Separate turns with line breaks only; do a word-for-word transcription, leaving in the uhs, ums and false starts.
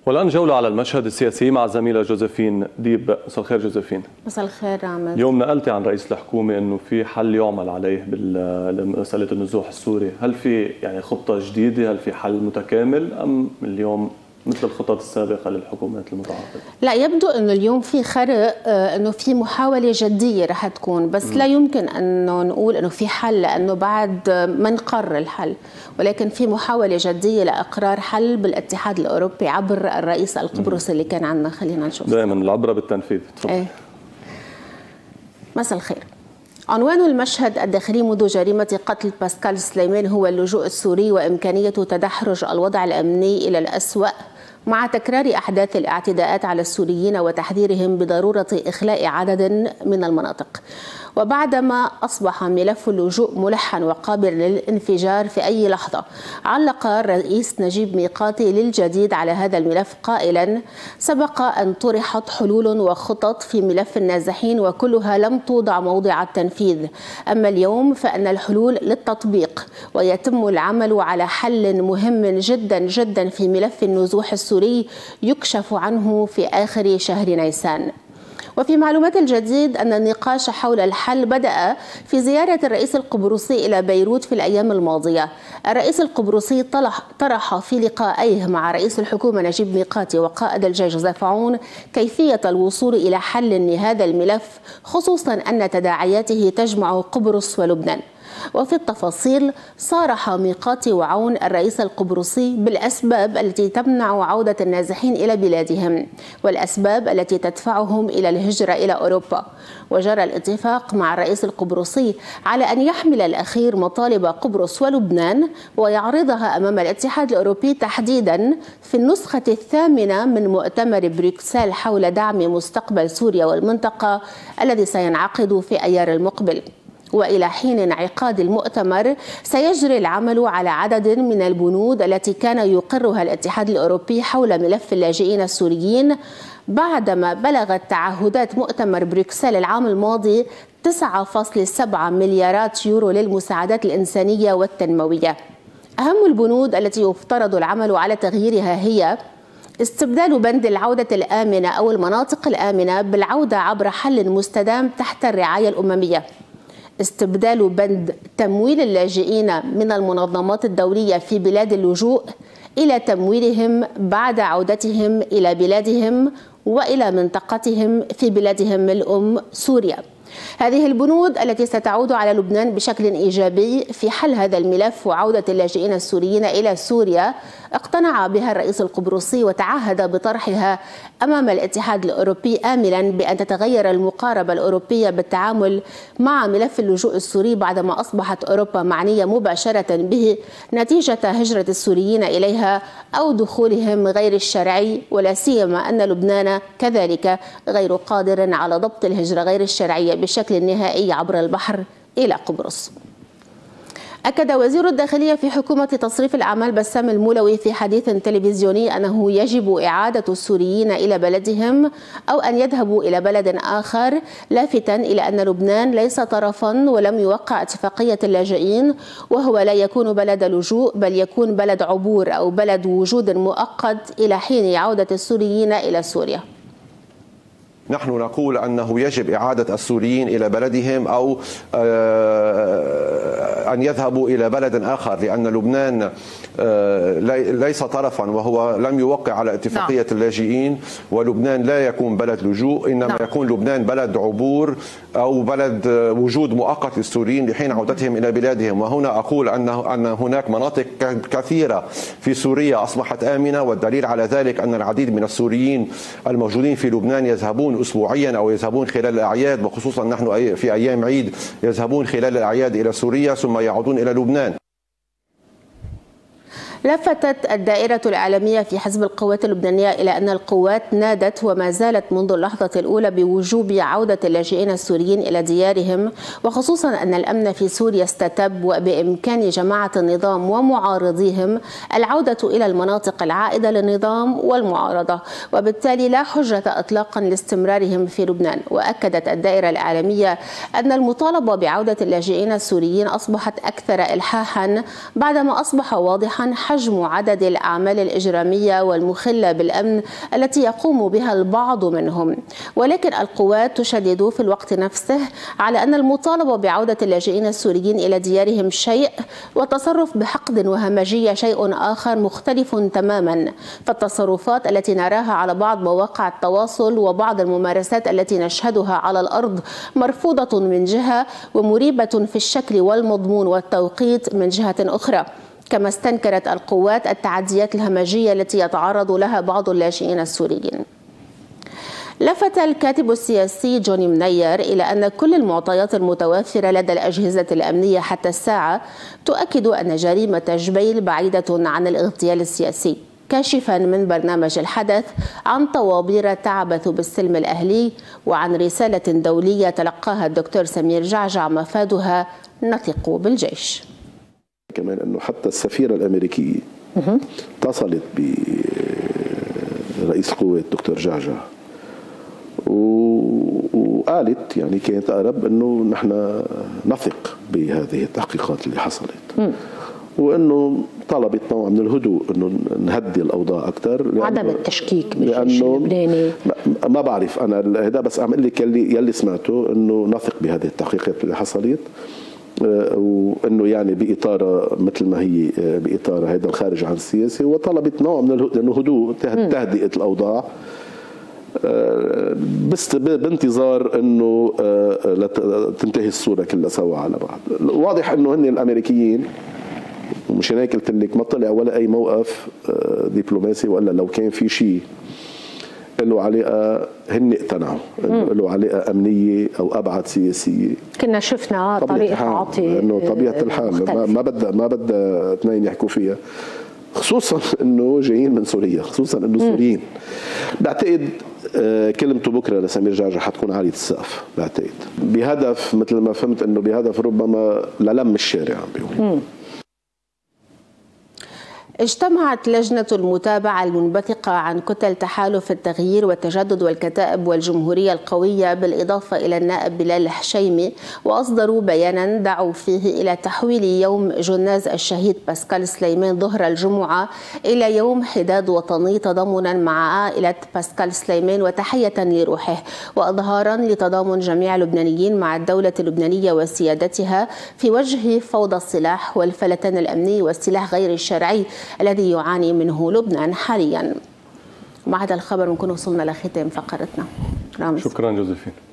والآن جولة على المشهد السياسي مع زميلة جوزيفين ديب. مساء الخير جوزيفين.
مساء الخير رامز.
اليوم نقلتي عن رئيس الحكومة أنه في حل يعمل عليه بمسألة النزوح السوري، هل في يعني خطة جديدة؟ هل في حل متكامل أم اليوم مثل الخطط السابقة للحكومات المتعاقبة؟
لا، يبدو أنه اليوم في خرق، أنه في محاولة جدية رح تكون، بس م. لا يمكن أنه نقول أنه في حل لأنه بعد ما نقرر الحل، ولكن في محاولة جدية لإقرار حل بالاتحاد الأوروبي عبر الرئيس القبرصي اللي كان عندنا. خلينا نشوف.
دائما العبرة بالتنفيذ.
ايه. مساء الخير. عنوان المشهد الداخلي منذ جريمة قتل باسكال سليمان هو اللجوء السوري وإمكانية تدحرج الوضع الأمني إلى الأسوأ مع تكرار أحداث الاعتداءات على السوريين وتحذيرهم بضرورة إخلاء عدد من المناطق. وبعدما أصبح ملف اللجوء ملحا وقابل للانفجار في أي لحظة، علق الرئيس نجيب ميقاتي للجديد على هذا الملف قائلا: سبق أن طرحت حلول وخطط في ملف النازحين وكلها لم توضع موضع التنفيذ، أما اليوم فإن الحلول للتطبيق ويتم العمل على حل مهم جدا جدا في ملف النزوح السوري يكشف عنه في آخر شهر نيسان. وفي معلومات الجديد أن النقاش حول الحل بدأ في زيارة الرئيس القبرصي إلى بيروت في الأيام الماضية. الرئيس القبرصي طرح في لقائيه مع رئيس الحكومة نجيب ميقاتي وقائد الجيش جوزيف عون كيفية الوصول إلى حل لهذا الملف، خصوصا أن تداعياته تجمع قبرص ولبنان. وفي التفاصيل صارح ميقاتي وعون الرئيس القبرصي بالأسباب التي تمنع عودة النازحين إلى بلادهم والأسباب التي تدفعهم إلى الهجرة إلى أوروبا. وجرى الاتفاق مع الرئيس القبرصي على أن يحمل الأخير مطالب قبرص ولبنان ويعرضها أمام الاتحاد الأوروبي تحديدا في النسخة الثامنة من مؤتمر بروكسل حول دعم مستقبل سوريا والمنطقة الذي سينعقد في أيار المقبل. وإلى حين انعقاد المؤتمر سيجري العمل على عدد من البنود التي كان يقرها الاتحاد الأوروبي حول ملف اللاجئين السوريين بعدما بلغت تعهدات مؤتمر بروكسل العام الماضي تسعة فاصلة سبعة مليارات يورو للمساعدات الإنسانية والتنموية. أهم البنود التي يفترض العمل على تغييرها هي استبدال بند العودة الآمنة أو المناطق الآمنة بالعودة عبر حل مستدام تحت الرعاية الأممية، استبدال بند تمويل اللاجئين من المنظمات الدولية في بلاد اللجوء إلى تمويلهم بعد عودتهم إلى بلادهم وإلى منطقتهم في بلادهم الأم سوريا. هذه البنود التي ستعود على لبنان بشكل إيجابي في حل هذا الملف وعودة اللاجئين السوريين إلى سوريا اقتنع بها الرئيس القبرصي وتعهد بطرحها أمام الاتحاد الأوروبي، آملا بأن تتغير المقاربة الأوروبية بالتعامل مع ملف اللجوء السوري بعدما أصبحت أوروبا معنية مباشرة به نتيجة هجرة السوريين إليها أو دخولهم غير الشرعي، ولا سيما أن لبنان كذلك غير قادر على ضبط الهجرة غير الشرعية بشكل نهائي عبر البحر إلى قبرص. أكد وزير الداخلية في حكومة تصريف الأعمال بسام المولوي في حديث تلفزيوني أنه يجب إعادة السوريين إلى بلدهم أو أن يذهبوا إلى بلد آخر، لافتا إلى أن لبنان ليس طرفا ولم يوقع اتفاقية اللاجئين، وهو لا يكون بلد لجوء بل يكون بلد عبور أو بلد وجود مؤقت إلى حين عودة السوريين إلى سوريا.
نحن نقول أنه يجب إعادة السوريين إلى بلدهم أو أن يذهبوا إلى بلد آخر، لأن لبنان ليس طرفا وهو لم يوقع على اتفاقية اللاجئين، ولبنان لا يكون بلد لجوء، إنما يكون لبنان بلد عبور أو بلد وجود مؤقت للسوريين لحين عودتهم إلى بلادهم. وهنا أقول أن هناك مناطق كثيرة في سوريا أصبحت آمنة، والدليل على ذلك أن العديد من السوريين الموجودين في لبنان يذهبون أسبوعيا أو يذهبون خلال الأعياد، وخصوصا نحن في أيام عيد يذهبون خلال الأعياد إلى سوريا ثم يعودون إلى لبنان.
لفتت الدائرة الإعلامية في حزب القوات اللبنانية إلى أن القوات نادت وما زالت منذ اللحظة الأولى بوجوب عودة اللاجئين السوريين إلى ديارهم، وخصوصا أن الأمن في سوريا استتب وبإمكان جماعة النظام ومعارضيهم العودة إلى المناطق العائدة للنظام والمعارضة، وبالتالي لا حجة إطلاقا لاستمرارهم في لبنان. وأكدت الدائرة الإعلامية أن المطالبة بعودة اللاجئين السوريين أصبحت أكثر إلحاحا بعدما أصبح واضحا حجم عدد الأعمال الإجرامية والمخلة بالأمن التي يقوم بها البعض منهم، ولكن القوات تشدد في الوقت نفسه على أن المطالبة بعودة اللاجئين السوريين إلى ديارهم شيء والتصرف بحقد وهمجية شيء آخر مختلف تماما. فالتصرفات التي نراها على بعض مواقع التواصل وبعض الممارسات التي نشهدها على الأرض مرفوضة من جهة ومريبة في الشكل والمضمون والتوقيت من جهة أخرى. كما استنكرت القوات التعديات الهمجية التي يتعرض لها بعض اللاجئين السوريين. لفت الكاتب السياسي جوني منير إلى أن كل المعطيات المتوفرة لدى الأجهزة الأمنية حتى الساعة تؤكد أن جريمة جبيل بعيدة عن الاغتيال السياسي، كاشفا من برنامج الحدث عن طوابير تعبث بالسلم الأهلي وعن رسالة دولية تلقاها الدكتور سمير جعجع مفادها نثق بالجيش.
كمان أنه حتى السفيرة الأمريكية اتصلت برئيس القوات دكتور جعجع وقالت يعني كانت أقرب أنه نحن نثق بهذه التحقيقات اللي حصلت م. وأنه طلبت نوع من الهدوء أنه نهدي الأوضاع أكثر
عدم التشكيك بالجيش اللبناني.
ما بعرف أنا هذا بس أعمل لك يلي, يلي سمعته أنه نثق بهذه التحقيقات اللي حصلت وانه يعني باطار مثل ما هي باطار هذا الخارج عن السياسي، وطلبت نوع من الهدوء تهدئه الاوضاع بس بانتظار انه تنتهي الصوره كلها سوا على بعض. واضح انه هن الامريكيين ومش هيك قلت لك ما طلع ولا اي موقف دبلوماسي، والا لو كان في شيء له علاقه هن اقتنعوا انه له علاقه امنيه او ابعد سياسيه.
كنا شفنا طريقه تعاطي
انه طبيعه الحال ما بدها ما بدها اثنين يحكوا فيها، خصوصا انه جايين من سوريا، خصوصا انه سوريين. بعتقد كلمته بكره لسمير جعجع حتكون عاليه السقف، بعتقد بهدف مثل ما فهمت انه بهدف ربما للم الشارع عم بيقول.
اجتمعت لجنة المتابعة المنبثقة عن كتل تحالف التغيير والتجدد والكتائب والجمهورية القوية بالإضافة إلى النائب بلال الحشيمي، وأصدروا بيانا دعوا فيه إلى تحويل يوم جناز الشهيد باسكال سليمان ظهر الجمعة إلى يوم حداد وطني تضامنا مع عائلة باسكال سليمان وتحية لروحه، وإظهارا لتضامن جميع اللبنانيين مع الدولة اللبنانية وسيادتها في وجه فوضى السلاح والفلتان الأمني والسلاح غير الشرعي الذي يعاني منه لبنان حاليا. مع هذا الخبر نكون وصلنا لختام فقرتنا.
رامز. شكرا جوزيفين.